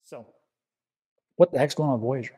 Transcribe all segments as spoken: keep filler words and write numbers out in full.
So, what the heck's going on with Voyager?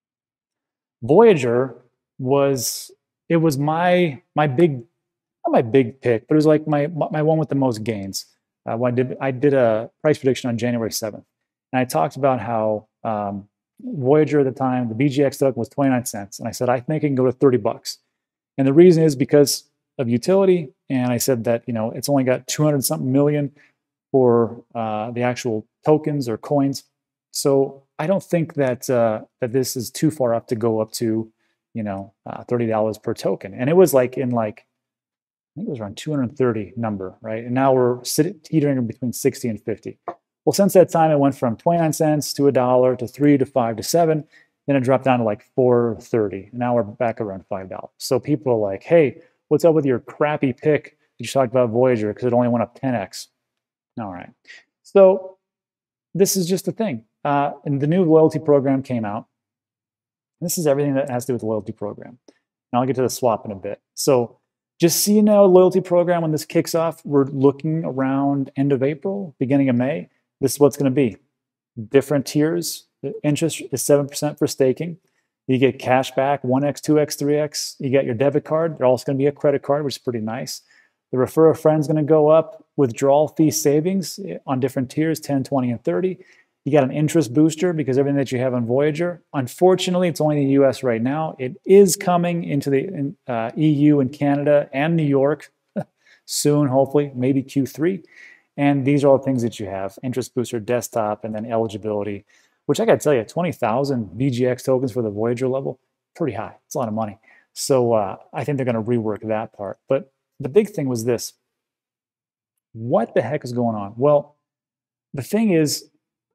Voyager was it was my my big not my big pick, but it was like my my one with the most gains. Uh, when I did I did a price prediction on January seventh, and I talked about how um, Voyager at the time, the B G X token was twenty-nine cents, and I said I think it can go to thirty bucks, and the reason is because of utility, and I said that you know it's only got two hundred something million for uh, the actual tokens or coins. So I don't think that uh, that this is too far up to go up to, you know, uh, thirty dollars per token. And it was like in like, I think it was around two hundred thirty number, right? And now we're sitting teetering between sixty and fifty. Well, since that time, it went from twenty-nine cents to a dollar to three to five to seven. Then it dropped down to like four thirty. Now we're back around five dollars. So people are like, hey, what's up with your crappy pick? You talked about Voyager because it only went up ten X. All right. So this is just the thing. Uh, and the new loyalty program came out. This is everything that has to do with the loyalty program. Now I'll get to the swap in a bit. So just so you know, loyalty program, when this kicks off, we're looking around end of April, beginning of May. This is what's going to be. Different tiers. The interest is seven percent for staking. You get cash back, one X, two X, three X. You get your debit card. They're also going to be a credit card, which is pretty nice. The refer a friend is going to go up. Withdrawal fee savings on different tiers, ten, twenty, and thirty. You got an interest booster because everything that you have on Voyager. Unfortunately, it's only in the U S right now. It is coming into the uh, E U and Canada and New York soon, hopefully, maybe Q three. And these are all the things that you have. Interest booster, desktop, and then eligibility, which I got to tell you, twenty thousand B G X tokens for the Voyager level, pretty high. It's a lot of money. So uh, I think they're going to rework that part. But the big thing was this. What the heck is going on? Well, the thing is,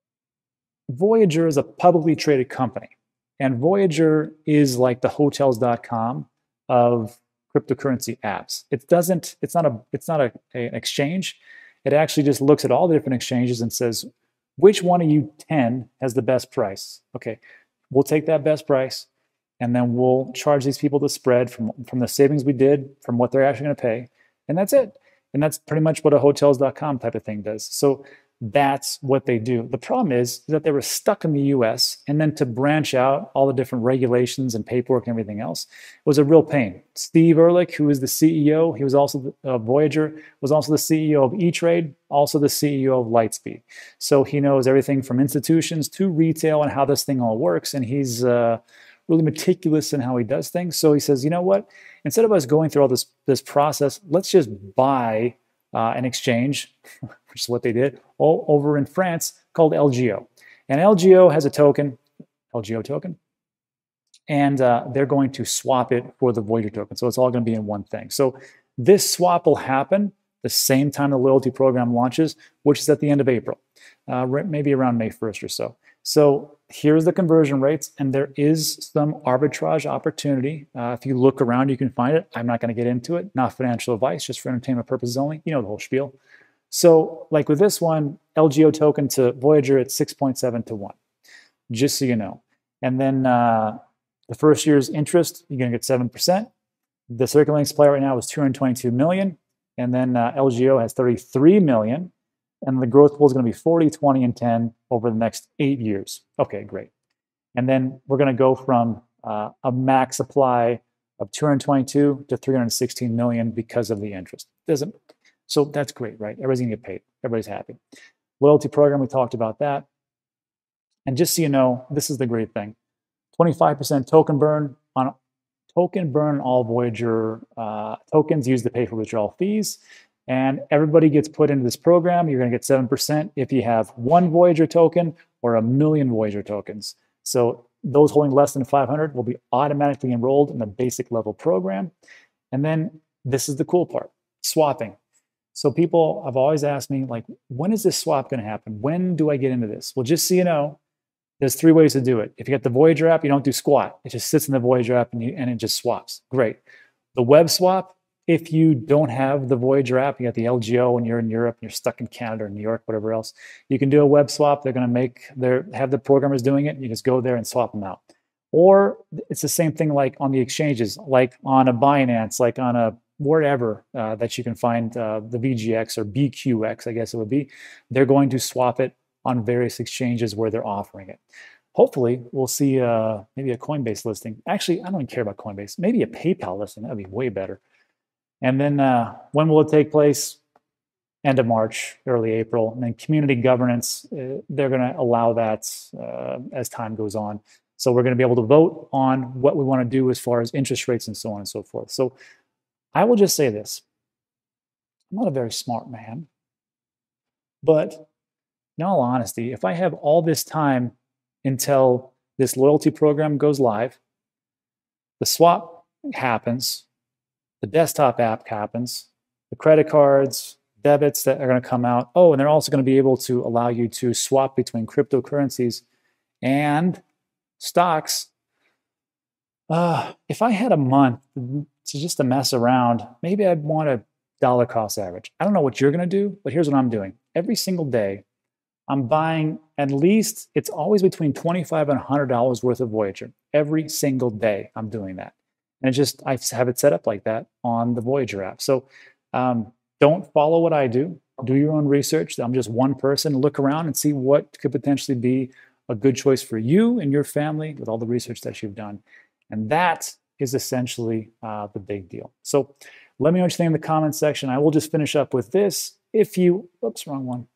Voyager is a publicly traded company, and Voyager is like the hotels dot com of cryptocurrency apps. It doesn't, it's not a, it's not a, a, an exchange. It actually just looks at all the different exchanges and says, which one of you ten has the best price? Okay, we'll take that best price, and then we'll charge these people the spread from, from the savings we did, from what they're actually going to pay, and that's it. And that's pretty much what a hotels dot com type of thing does. So that's what they do. The problem is that they were stuck in the U S, and then to branch out all the different regulations and paperwork and everything else was a real pain. Steve Ehrlich, who is the C E O, he was also of uh, Voyager, was also the C E O of E-Trade, also the C E O of Lightspeed. So he knows everything from institutions to retail and how this thing all works. And he's uh, really meticulous in how he does things. So he says, you know what? Instead of us going through all this, this process, let's just buy uh, an exchange, which is what they did, all over in France called L G O. And L G O has a token, L G O token, and uh, they're going to swap it for the Voyager token. So it's all going to be in one thing. So this swap will happen the same time the loyalty program launches, which is at the end of April, uh, maybe around May first or so. So here's the conversion rates, and there is some arbitrage opportunity. Uh, if you look around, you can find it. I'm not going to get into it. Not financial advice, just for entertainment purposes only. You know the whole spiel. So like with this one, L G O token to Voyager at six point seven to one, just so you know. And then uh, the first year's interest, you're going to get seven percent. The circulating supply right now is two hundred twenty-two million. And then uh, L G O has thirty-three million. And the growth pool is going to be forty, twenty, and ten over the next eight years. Okay, great. And then we're going to go from uh, a max supply of two hundred twenty-two to three hundred sixteen million because of the interest. Doesn't, so that's great, right? Everybody's going to get paid. Everybody's happy. Loyalty program, we talked about that. And just so you know, this is the great thing. twenty-five percent token burn on token burn all Voyager uh, tokens used to pay for withdrawal fees. And everybody gets put into this program. You're going to get seven percent if you have one Voyager token or a million Voyager tokens. So those holding less than five hundred will be automatically enrolled in the basic level program. And then this is the cool part, swapping. So people have always asked me, like, when is this swap going to happen? When do I get into this? Well, just so you know, there's three ways to do it. If you get the Voyager app, you don't do squat. It just sits in the Voyager app and, you, and it just swaps. Great. The web swap, if you don't have the Voyager app, you got the L G O and you're in Europe and you're stuck in Canada or New York, whatever else, you can do a web swap. They're going to make their, have the programmers doing it. You just go there and swap them out. Or it's the same thing like on the exchanges, like on a Binance, like on a wherever uh, that you can find uh, the V G X or B Q X, I guess it would be. They're going to swap it on various exchanges where they're offering it. Hopefully, we'll see uh, maybe a Coinbase listing. Actually, I don't even care about Coinbase. Maybe a PayPal listing. That'd be way better. And then uh, when will it take place? End of March, early April. And then community governance, uh, they're going to allow that uh, as time goes on. So we're going to be able to vote on what we want to do as far as interest rates and so on and so forth. So I will just say this. I'm not a very smart man, but in all honesty, if I have all this time until this loyalty program goes live, the swap happens, the desktop app happens, the credit cards, debits that are going to come out. Oh, and they're also going to be able to allow you to swap between cryptocurrencies and stocks. Uh, if I had a month to just to mess around, maybe I'd want a dollar cost average. I don't know what you're going to do, but here's what I'm doing. Every single day, I'm buying at least, it's always between twenty-five and one hundred dollars worth of Voyager. Every single day, I'm doing that. And it's just, I have it set up like that on the Voyager app. So um, don't follow what I do. Do your own research. I'm just one person. Look around and see what could potentially be a good choice for you and your family with all the research that you've done. And that is essentially uh, the big deal. So let me know what you think in the comments section. I will just finish up with this. If you, oops, wrong one.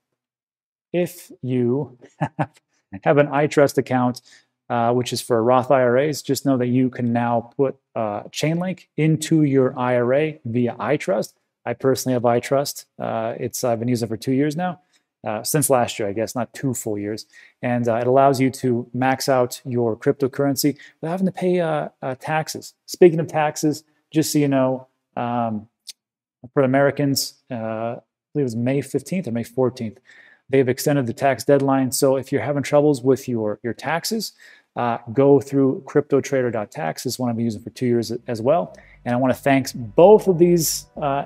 If you have an iTrust account, uh, which is for Roth I R As, just know that you can now put uh, Chainlink into your I R A via iTrust. I personally have iTrust. Uh, it's I've been using it for two years now, uh, since last year, I guess, not two full years. And uh, it allows you to max out your cryptocurrency without having to pay uh, uh, taxes. Speaking of taxes, just so you know, um, for Americans, uh, I believe it was May fifteenth or May fourteenth, they've extended the tax deadline. So if you're having troubles with your, your taxes, uh, go through crypto trader dot tax. This is one I've been using for two years as well. And I want to thank both of these uh,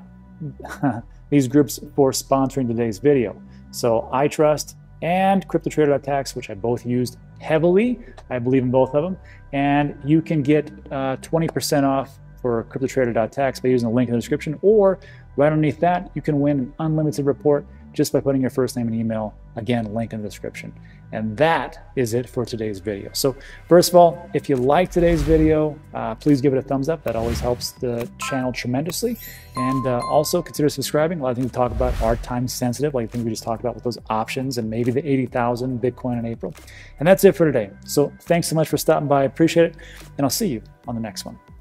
these groups for sponsoring today's video. So iTrust and crypto trader dot tax, which I both used heavily. I believe in both of them. And you can get uh, twenty percent off for crypto trader dot tax by using the link in the description, or right underneath that, you can win an unlimited report just by putting your first name and email. Again, link in the description. And that is it for today's video. So first of all, if you like today's video, uh, please give it a thumbs up. That always helps the channel tremendously. And uh, also consider subscribing. A lot of things we talk about are time sensitive, like the things we just talked about with those options and maybe the eighty thousand Bitcoin in April. And that's it for today. So thanks so much for stopping by. I appreciate it. And I'll see you on the next one.